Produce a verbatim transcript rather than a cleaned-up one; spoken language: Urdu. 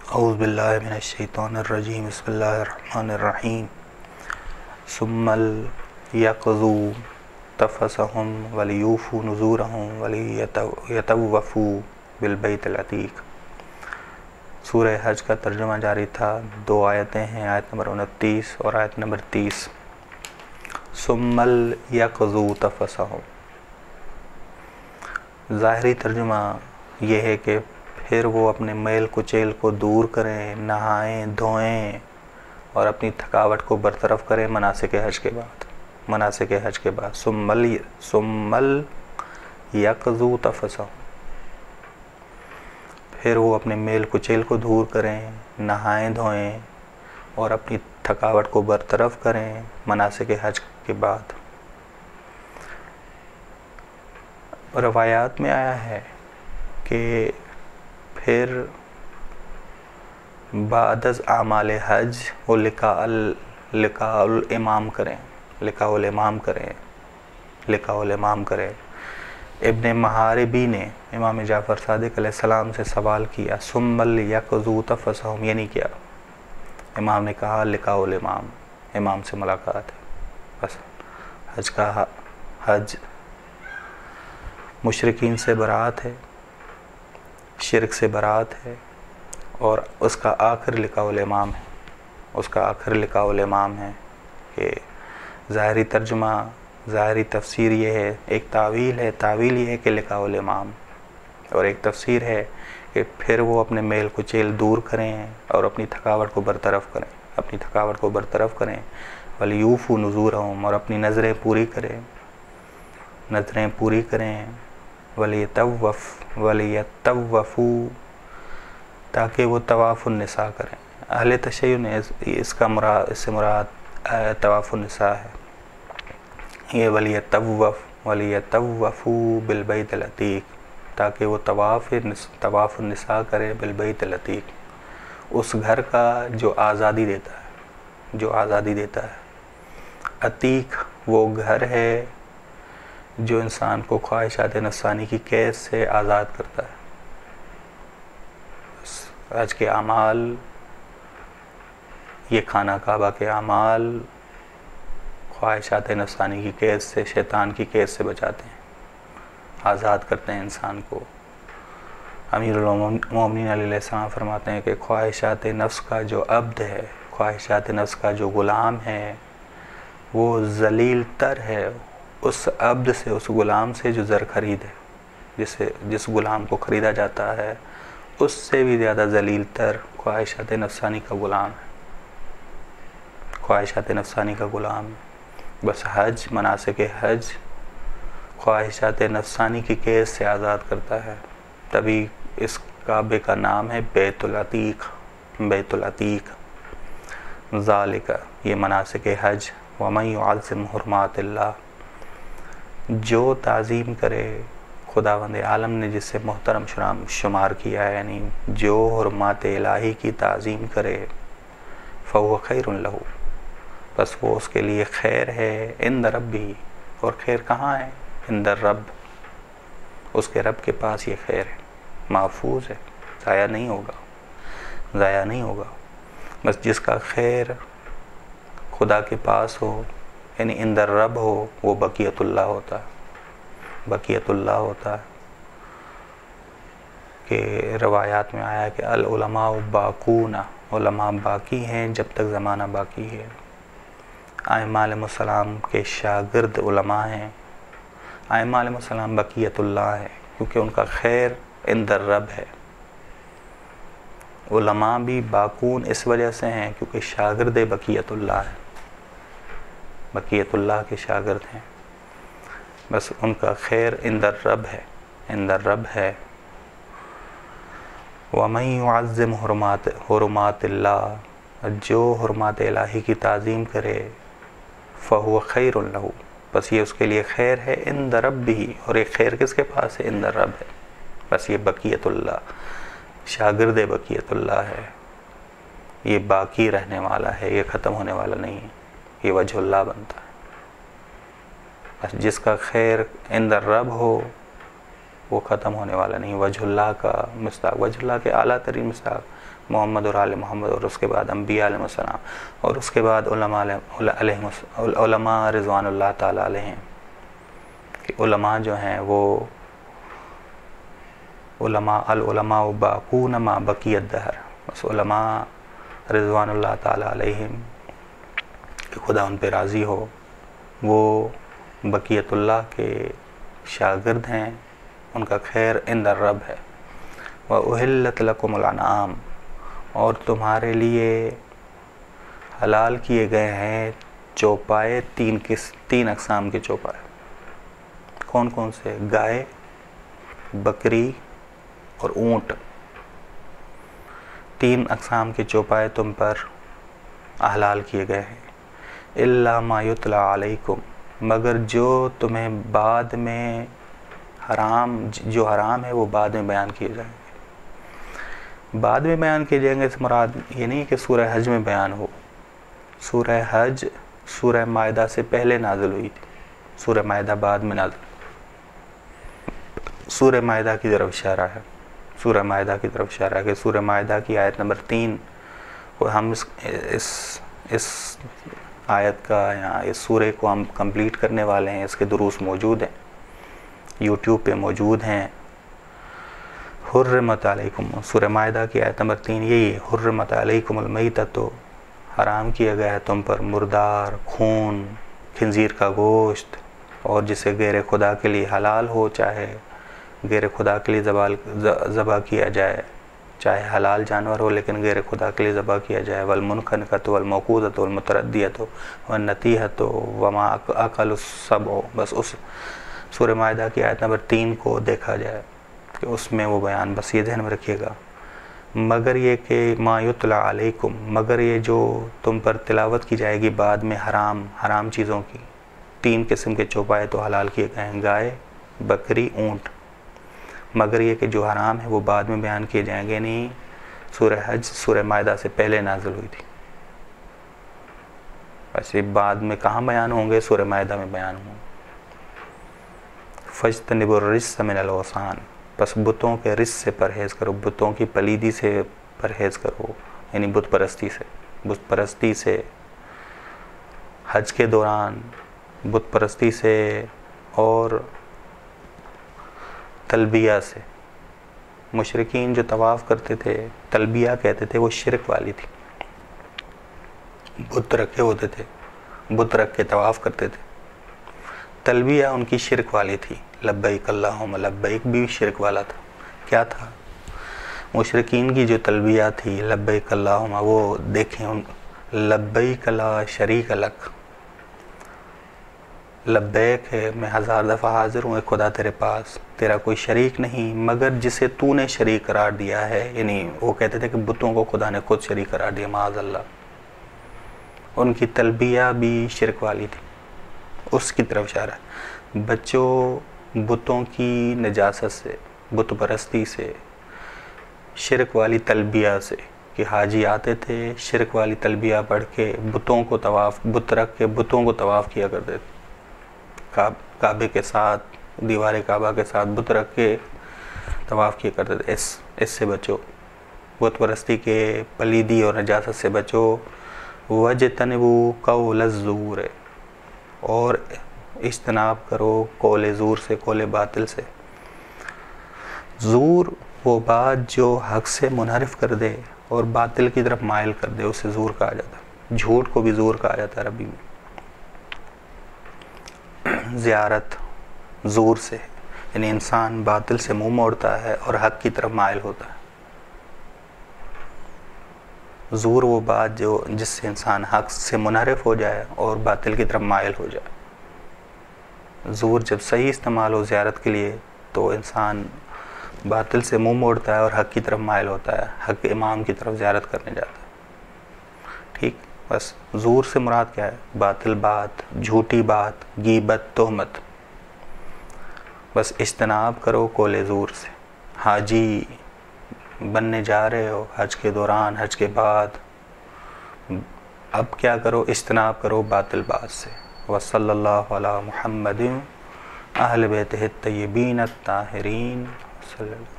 اعوذ باللہ من الشیطان الرجیم بسم اللہ الرحمن الرحیم ثم لیقضوا تفثهم ولیوفوا نذورهم ولیطوفوا بالبیت العتیق۔ سورہ حج کا ترجمہ جاری تھا، دو آیتیں ہیں، آیت نمبر انتیس اور آیت نمبر تیس۔ ثم لیقضوا تفثهم، ظاہری ترجمہ یہ ہے کہ پھر وہ اپنے میل کچیل کو دور کریں، نہائیں دھوئیں اور اپنی تھکاوٹ کو برطرف کریں مناسک حج کے بعد مناسک حج کے بعد ثم لیقضوا تفثهم، پھر وہ اپنے میل کچیل کو دور کریں، نہائیں دھوئیں اور اپنی تھکاوٹ کو برطرف کریں مناسک حج کے بعد۔ روایات میں آیا ہے کہ پھر بعد از اعمال حج وہ لقاء لقاء الامام کریں لقاء الامام کریں لقاء الامام کریں ابن محاربی نے امام جعفر صادق علیہ السلام سے سوال کیا ثم لیقضوا تفثهم، یہ نہیں کیا، امام نے کہا لقاء الامام، امام سے ملاقات ہے۔ بس حج کا حج مشرکین سے برات ہے، شرک سے برات ہے، اور اس کا آخر لقاء الامام ہے اس کا آخر لقاء الامام ہے کہ ظاہری ترجمہ ظاہری تفسیر یہ ہے، ایک تعویل ہے تعویل یہ ہے کہ لقاء الامام، اور ایک تفسیر ہے کہ پھر وہ اپنے میل کچیل دور کریں اور اپنی تھکاوٹ کو برطرف کریں اپنی تھکاوٹ کو برطرف کریں ولیوفوا نذورهم، اور اپنی نظریں پوری کریں نظریں پوری کریں ولیطوف ولیطوفوا، تاکہ وہ طواف النساء کریں۔ اہل تشیع نے اس کا مراد اس سے مراد طواف النساء ہے، یہ ولیطوف ولیطوفوا بالبیت العتیق، تاکہ وہ طواف طواف النساء کرے بالبیت العتیق، اس گھر کا جو آزادی دیتا ہے جو آزادی دیتا ہے عتیق وہ گھر ہے جو انسان کو خواہشات نفسانی کی قید سے آزاد کرتا ہے۔ حج کے اعمال، یہ خانہ کعبہ کے اعمال خواہشات نفسانی کی قید سے، شیطان کی قید سے بچاتے ہیں، آزاد کرتے ہیں انسان کو۔ امیر المومنین علیہ السلام فرماتے ہیں کہ خواہشات نفس کا جو عبد ہے، خواہشات نفس کا جو غلام ہے، وہ ذلیل تر ہے اس عبد سے، اس غلام سے جو زر خرید ہے، جسے جس غلام کو خریدا جاتا ہے اس سے بھی زیادہ ذلیل تر خواہشات نفسانی کا غلام ہے خواہشات نفسانی کا غلام ہے۔ بس حج مناسک حج خواہشات نفسانی کی قید سے آزاد کرتا ہے، تبھی اس کعبے کا نام ہے بیت العتیق بیت العتیق ذالک، یہ مناسک حج۔ ومن یعظم حرمات اللہ، جو تعظیم کرے، خداوند عالم نے جس سے محترم شمار کیا ہے، یعنی جو حرمات الہی کی تعظیم کرے فهو خیر لہ، بس وہ اس کے لیے خیر ہے عند ربہ، اور خیر کہاں ہے؟ عند رب، اس کے رب کے پاس یہ خیر ہے، محفوظ ہے، ضائع نہیں ہوگا ضائع نہیں ہوگا بس جس کا خیر خدا کے پاس ہو، یعنی عند رب ہو، وہ بقیت اللہ ہوتا ہے بقیت اللہ ہوتا ہے کہ روایات میں آیا کہ العلماء باقون، علماء باقی ہیں جب تک زمانہ باقی ہے۔ ائمہ علیہ السلام کے شاگرد علماء ہیں، ائمہ علیہ السلام بقیت اللہ ہیں کیونکہ ان کا خیر عند الرب ہے۔ علماء بھی باقون اس وجہ سے ہیں کیونکہ شاگرد بقیت اللہ ہے بقیت اللہ کے شاگرد ہیں، بس ان کا خیر عند الرب ہے عند الرب ہے۔ وَمَن يُعَظِّمْ حُرُمَاتِ حُرُمَاتِ اللَّهِ، جو حرمات الہی کی تعظیم کرے فَهُوَ خَيْرٌ لَهُ، بس یہ اس کے لیے خیر ہے عند ربہ، اور یہ خیر کس کے پاس ہے؟ عند رب ہے، بس یہ بقیت اللہ، شاگرد بقیت اللہ ہے، یہ باقی رہنے والا ہے، یہ ختم ہونے والا نہیں ہے، یہ وجہ اللہ بنتا ہے۔ جس کا خیر عند الرب ہو وہ ختم ہونے والا نہیں۔ وجہ اللہ کا مصداق، وجہ اللہ کے اعلیٰ ترین مصداق محمد اور آل محمد، اور اس کے بعد انبیاء علیہ السلام، اور اس کے بعد علماء علیہ علماء رضوان اللہ تعالیٰ علیہم، کہ علماء جو ہیں وہ علماء العلماء باقون ما بقی الدہر، بس علماء رضوان اللہ تعالیٰ علیہم کہ خدا ان پہ راضی ہو، وہ بقیت اللہ کے شاگرد ہیں، ان کا خیر عند الرب ہے۔ وَأُحِلَّتْ لَكُمُ الْأَنْعَامُ، اور تمہارے لیے حلال کیے گئے ہیں چوپائے، تین کس تین اقسام کے چوپائے۔ کون کون سے؟ گائے، بکری اور اونٹ، تین اقسام کے چوپائے تم پر حلال کیے گئے ہیں۔ إِلَّا مَا يُتْلَى عَلَيْكُمْ، مگر جو تمہیں بعد میں حرام جو حرام ہے وہ بعد میں بیان کیے جائیں گے۔ بعد میں بیان کیے جائیں گے اس مراد یہ نہیں کہ سورہ حج میں بیان ہو، سورہ حج سورہ مائدہ سے پہلے نازل ہوئی تھی، سورہ مائدہ بعد میں نازل، سورہ مائدہ کی طرف اشارہ ہے، سورہ مائدہ کی طرف اشارہ ہے کہ سورہ مائدہ کی آیت نمبر تین، اور ہم اس اس اس آیت کا یا اس سورے کو ہم کمپلیٹ کرنے والے ہیں، اس کے دروس موجود ہیں، یوٹیوب پہ موجود ہیں۔ حرمت علیکم، سورہ مائدہ کی آیت نمبر تین یہی ہے، حرمت علیکم المیتۃ، حرام کیا گیا ہے تم پر مردار، خون، خنزیر کا گوشت، اور جسے غیر خدا کے لیے حلال ہو، چاہے غیر خدا کے لیے ذبح کیا جائے، چاہے حلال جانور ہو لیکن غیر خدا کے لیے ذبح کیا جائے، والمنخنقۃ والموقوذۃ والمتردیۃ والنطیحۃ وما اکل السبع، بس اس سورہ مائدہ کی آیت نمبر تین کو دیکھا جائے کہ اس میں وہ بیان، بس یہ ذہن میں رکھیے گا۔ مگر یہ کہ ما یتلا علیکم، مگر یہ جو تم پر تلاوت کی جائے گی بعد میں حرام حرام چیزوں کی، تین قسم کے چوپائے تو حلال کیے گئے ہیں، گائے، بکری، اونٹ، مگر یہ کہ جو حرام ہے وہ بعد میں بیان کیے جائیں گے، نہیں سورہ حج سورہ مائدہ سے پہلے نازل ہوئی تھی، ویسے بعد میں کہاں بیان ہوں گے؟ سورہ مائدہ میں بیان ہوں۔ فَاجْتَنِبُوا الرِّجْسَ مِنَ الْأَوْثَانِ، پس بتوں کے رجس سے پرہیز کرو، بتوں کی پلیدی سے پرہیز کرو، یعنی بت پرستی سے، بت پرستی سے حج کے دوران، بت پرستی سے اور تلبیہ سے۔ مشرکین جو طواف کرتے تھے تلبیہ کہتے تھے، وہ شرک والی تھی، بت رکھے ہوتے تھے، بت رکھ کے طواف کرتے تھے، تلبیہ ان کی شرک والی تھی، لبیک اللہم لبیک بھی شرک والا تھا۔ کیا تھا؟ مشرکین کی جو تلبیہ تھی لبیک اللہم، وہ دیکھیں ان لبیک لا شریک لک، لبیک ہے میں ہزار دفعہ حاضر ہوں اے خدا تیرے پاس، تیرا کوئی شریک نہیں مگر جسے تو نے شریک قرار دیا ہے، یعنی وہ کہتے تھے کہ بتوں کو خدا نے خود شریک قرار دیا، معاذ اللہ۔ ان کی تلبیہ بھی شرک والی تھی، اس کی طرف اشارہ ہے۔ بچوں بتوں کی نجاست سے، بت پرستی سے، شرک والی تلبیہ سے، کہ حاجی آتے تھے شرک والی تلبیہ پڑھ کے بتوں کو طواف، بت رکھ کے بتوں کو طواف کیا کرتے تھے، کعبے کے ساتھ، دیوار کعبہ کے ساتھ بت رکھ کے طواف کیا کرتے تھے۔ اس اس سے بچو، بت پرستی کے پلیدی اور نجاست سے بچو۔ وَجْتَنِبُوا قَوْلَ الزُّورِ، اور اجتناب کرو قول زور سے، قول باطل سے۔ زور وہ بات جو حق سے منحرف کر دے اور باطل کی طرف مائل کر دے، اسے زور کہا جاتا ہے۔ جھوٹ کو بھی زور کہا جاتا ہے عربی میں۔ زیارت زور سے، یعنی انسان باطل سے منہ موڑتا ہے اور حق کی طرف مائل ہوتا ہے۔ زور وہ بات جو جس سے انسان حق سے منحرف ہو جائے اور باطل کی طرف مائل ہو جائے۔ زور جب صحیح استعمال ہو زیارت کے لیے تو انسان باطل سے منہ موڑتا ہے اور حق کی طرف مائل ہوتا ہے، حق امام کی طرف زیارت کرنے جاتا ہے۔ ٹھیک، بس زور سے مراد کیا ہے؟ باطل بات، جھوٹی بات، غیبت، تہمت۔ بس اجتناب کرو قول زور سے۔ حاجی بننے جا رہے ہو حج کے دوران، حج کے بعد، اب کیا کرو؟ اجتناب کرو باطل بات سے۔ وصلی اللہ علی محمد اہل بیتہ الطیبین الطاہرین صلی اللہ